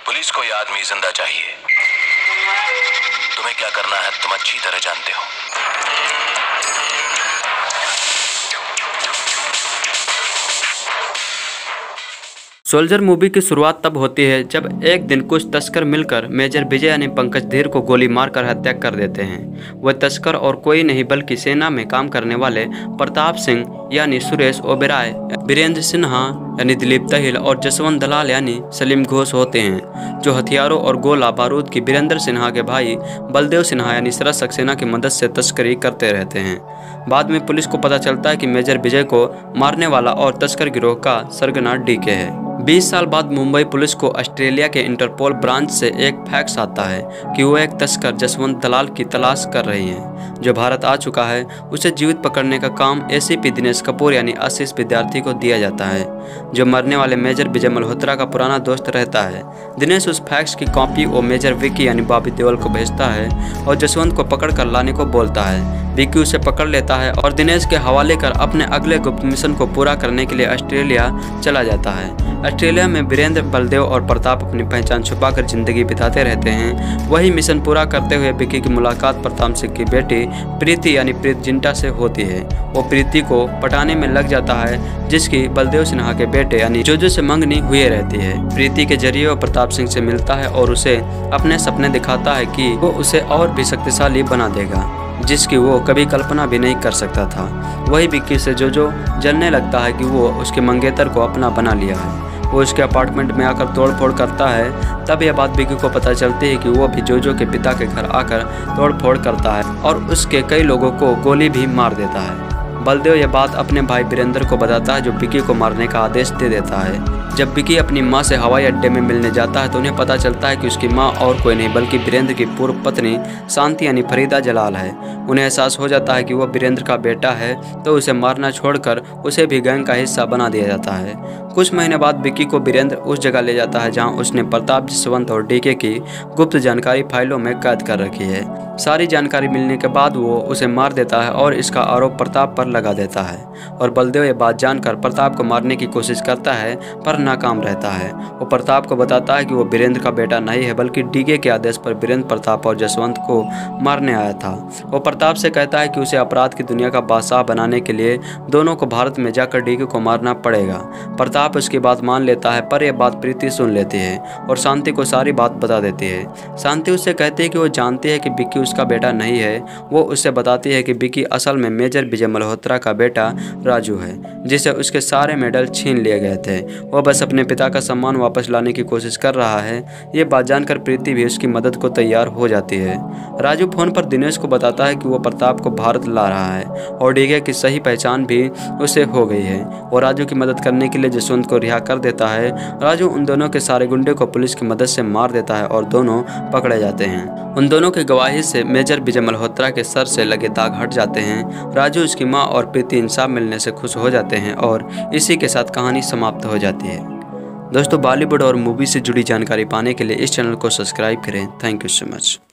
Police को ये आदमी जिंदा चाहिए। तुम्हें क्या करना है तुम अच्छी तरह जानते हो। सोल्जर मूवी की शुरुआत तब होती है जब एक दिन कुछ तस्कर मिलकर मेजर विजय यानी पंकज धीर को गोली मारकर हत्या कर देते हैं। वह तस्कर और कोई नहीं बल्कि सेना में काम करने वाले प्रताप सिंह यानी सुरेश ओबेरॉय, बीरेंद्र सिन्हा यानी दिलीप दहिल और जसवंत दलाल यानी सलीम घोष होते हैं, जो हथियारों और गोला बारूद की बीरेंद्र सिन्हा के भाई बलदेव सिन्हा यानी शरद सक्सेना की मदद से तस्करी करते रहते हैं। बाद में पुलिस को पता चलता है कि मेजर विजय को मारने वाला और तस्कर गिरोह का सरगना डीके है। 20 साल बाद मुंबई पुलिस को ऑस्ट्रेलिया के इंटरपोल ब्रांच से एक फैक्स आता है कि वो एक तस्कर जसवंत दलाल की तलाश कर रही हैं, जो भारत आ चुका है। उसे जीवित पकड़ने का काम एसीपी दिनेश कपूर यानी आशीष विद्यार्थी को दिया जाता है, जो मरने वाले मेजर विजय मल्होत्रा का पुराना दोस्त रहता है। दिनेश उस फैक्स की कॉपी वो मेजर विकी यानी बॉबी देओल को भेजता है और जसवंत को पकड़ कर लाने को बोलता है। विकी उसे पकड़ लेता है और दिनेश के हवाले कर अपने अगले गुप्त मिशन को पूरा करने के लिए ऑस्ट्रेलिया चला जाता है। ऑस्ट्रेलिया में बीरेंद्र, बलदेव और प्रताप अपनी पहचान छुपाकर जिंदगी बिताते रहते हैं। वही मिशन पूरा करते हुए विकी की मुलाकात प्रताप सिंह की बेटी प्रीति यानी प्रीत जिंटा से होती है। वो प्रीति को पटाने में लग जाता है, जिसकी बलदेव सिन्हा के बेटे यानी जोजो से मंगनी हुई रहती है। प्रीति के जरिए वो प्रताप सिंह से मिलता है और उसे अपने सपने दिखाता है कि वो उसे और भी शक्तिशाली बना देगा, जिसकी वो कभी कल्पना भी नहीं कर सकता था। वही विक्की से जोजो जलने लगता है कि वो उसके मंगेतर को अपना बना लिया है। वो उसके अपार्टमेंट में आकर तोड़फोड़ करता है। तब यह बात विक्की को पता चलती है कि वो भी जोजो के पिता के घर आकर तोड़फोड़ करता है और उसके कई लोगों को गोली भी मार देता है। बलदेव यह बात अपने भाई बीरेंद्र को बताता है, जो विक्की को मारने का आदेश दे देता है। जब विक्की अपनी मां से हवाई अड्डे में मिलने जाता है तो उन्हें पता चलता है कि उसकी मां और कोई नहीं बल्कि बीरेंद्र की पूर्व पत्नी शांति यानी फरीदा जलाल है। उन्हें एहसास हो जाता है कि वह बीरेंद्र का बेटा है, तो उसे मारना छोड़कर उसे भी गैंग का हिस्सा बना दिया जाता है। कुछ महीने बाद विक्की को बीरेंद्र उस जगह ले जाता है जहां उसने प्रताप, जसवंत और डीके की गुप्त जानकारी फाइलों में कैद कर रखी है। सारी जानकारी मिलने के बाद वो उसे मार देता है और इसका आरोप प्रताप पर लगा देता है। और बलदेव ये बात जानकर प्रताप को मारने की कोशिश करता है पर नाकाम रहता है। वो प्रताप को बताता है कि वो बीरेंद्र का बेटा नहीं है बल्कि डीके के आदेश पर बीरेंद्र, प्रताप और जसवंत को मारने आया था। वो प्रताप से कहता है कि उसे अपराध की दुनिया का बादशाह बनाने के लिए दोनों को भारत में जाकर डीके को मारना पड़ेगा। प्रताप उसकी बात मान लेता है, पर यह बात प्रीति सुन लेती है और शांति को सारी बात बता देती है। शांति उससे कहती है कि वो जानती है कि विक्की उसका बेटा नहीं है। वो उससे बताती है कि विक्की असल में मेजर विजय मल्होत्रा का बेटा राजू है, जिसे उसके सारे मेडल छीन लिए गए थे। वो बस अपने पिता का सम्मान वापस लाने की कोशिश कर रहा है। ये बात जानकर प्रीति भी उसकी मदद को तैयार हो जाती है। राजू फोन पर दिनेश को बताता है कि वो प्रताप को भारत ला रहा है और डीके की सही पहचान भी उसे हो गई है। और राजू की मदद करने के लिए जसवंत को रिहा कर देता है। राजू उन दोनों के सारे गुंडे को पुलिस की मदद से मार देता है और दोनों पकड़े जाते हैं। उन दोनों की गवाही से मेजर विजय मल्होत्रा के सर से लगे दाग हट जाते हैं। राजू, उसकी मां और प्रीति इंसाफ मिलने से खुश हो जाते हैं और इसी के साथ कहानी समाप्त हो जाती है। दोस्तों, बॉलीवुड और मूवी से जुड़ी जानकारी पाने के लिए इस चैनल को सब्सक्राइब करें। Thank you so much.